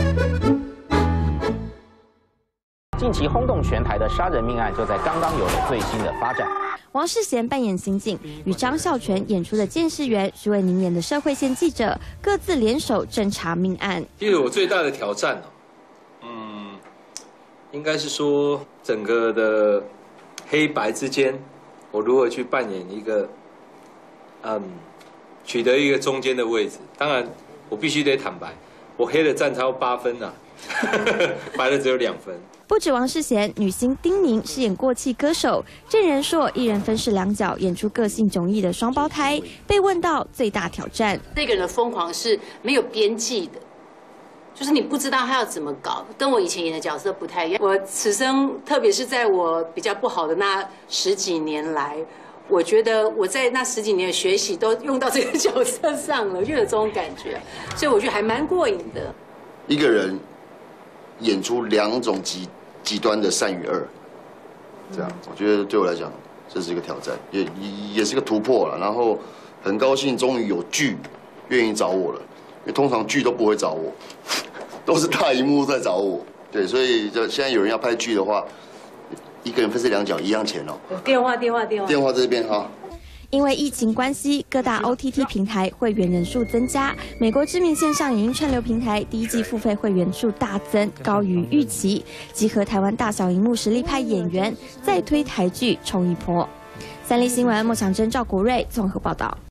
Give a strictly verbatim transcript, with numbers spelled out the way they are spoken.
近期轰动全台的杀人命案，就在刚刚有了最新的发展。 王世贤扮演刑警，与张孝全演出的监视员徐伟宁演的社会线记者，各自联手侦查命案。 其实我最大的挑战哦，嗯，应该是说整个的黑白之间，我如何去扮演一个，嗯，取得一个中间的位置。当然，我必须得坦白，我黑的占超八分呐、啊，白的只有两分。 不止王世贤，女星丁宁饰演过气歌手郑人硕，一人分饰两角，演出个性迥异的双胞胎。被问到最大挑战， 那个人的疯狂是没有边际的，就是你不知道他要怎么搞，跟我以前演的角色不太一样。我此生，特别是在我比较不好的那十几年来，我觉得我在那十几年的学习都用到这个角色上了，就有这种感觉，所以我觉得还蛮过瘾的。 一个人演出两种极。 极端的善与恶，这样我觉得对我来讲这是一个挑战，也也是个突破了。然后很高兴终于有剧愿意找我了，因为通常剧都不会找我，都是大荧幕在找我。对，所以就现在有人要拍剧的话，一个人分饰两角一样钱哦。 电话电话电话。 电话这边哈。 因为疫情关系，各大 O T T 平台会员人数增加。美国知名线上影音串流平台第一季付费会员数大增，高于预期，集合台湾大小荧幕实力派演员，再推台剧冲一波。三立新闻莫强珍、赵国瑞综合报道。